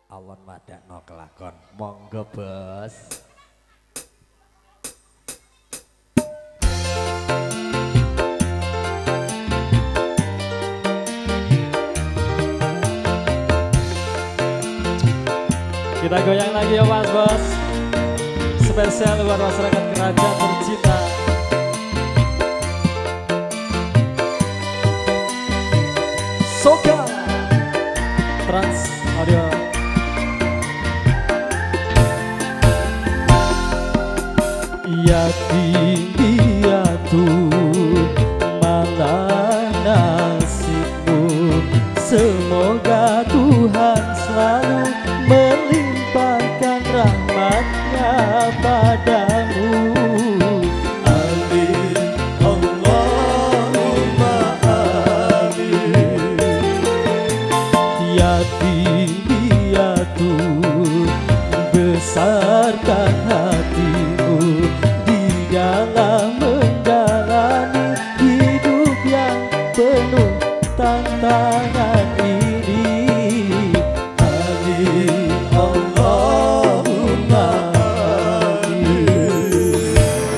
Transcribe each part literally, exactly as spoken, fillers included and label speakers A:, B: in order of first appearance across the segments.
A: Awon madakno kelakon. Monggo bos.
B: Kita goyang lagi ya mas bos. Spesial buat masyarakat Kerajaan tercinta. Soka Trans Audio. Yakin dia tuh malah nasibmu. Semoga Tuhan selalu melimpahkan rahmatnya padamu. Amin, Allahumma amin. Yakin dia tuh besarkan hatimu di dalam menjalani hidup yang penuh tantangan ini. Amin, Allahumma amin.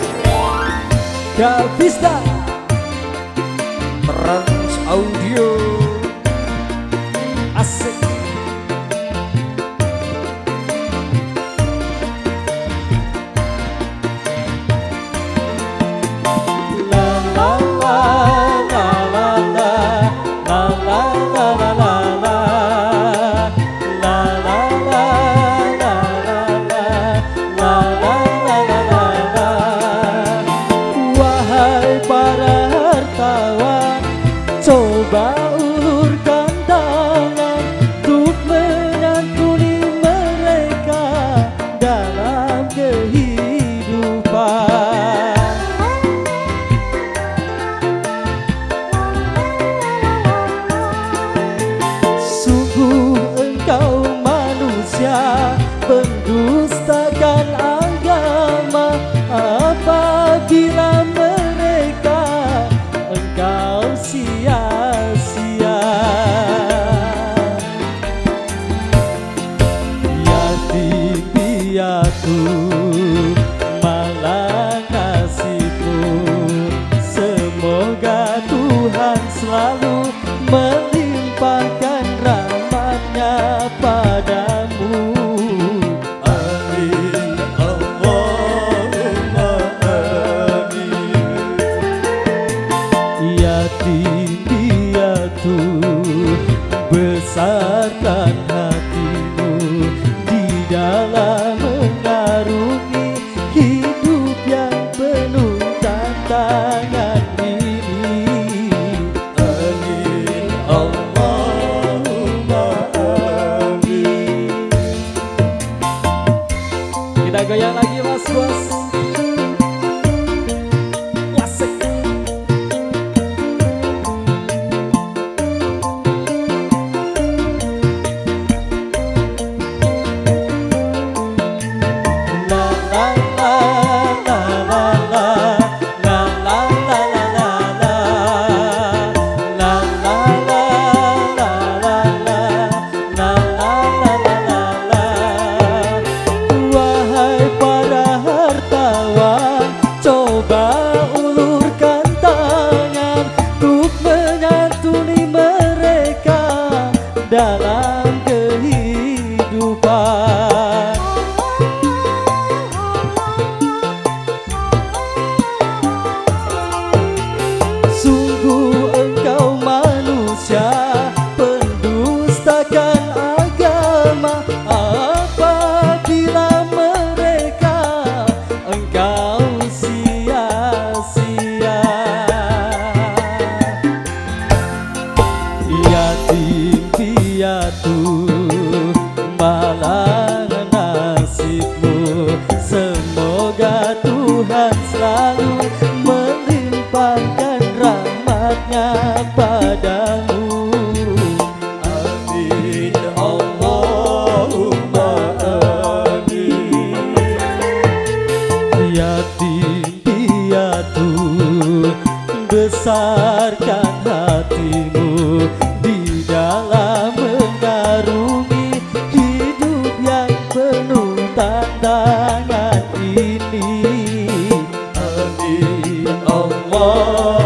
B: Davista Trans Audio. Asik. Coba ulurkan tangan untuk menyantuni mereka dalam kehidupan. Sungguh engkau manusia pendustakan agama apabila mereka engkau sia-sia. Yatim piatu malah nasibmu. Semoga Tuhan selalu melimpahkan rahmatnya padamu. Amin, Allahumma amin. Yatim piatu besarkan hatimu di dalam mengarungi hidup yang penuh tantangan ini. Amin, Allahumma amin. Kita goyang lagi mas bos. Asik. Dalam kehidupan sungguh engkau manusia pendustakan agama apabila mereka engkau sia-sia. Yatim piatu malah nasibmu. Semoga Tuhan selalu melimpahkan rahmatnya padamu. Amin, Allahumma amin. Yatim piatu besarkan hatimu di dalam mengaruh
A: Allah.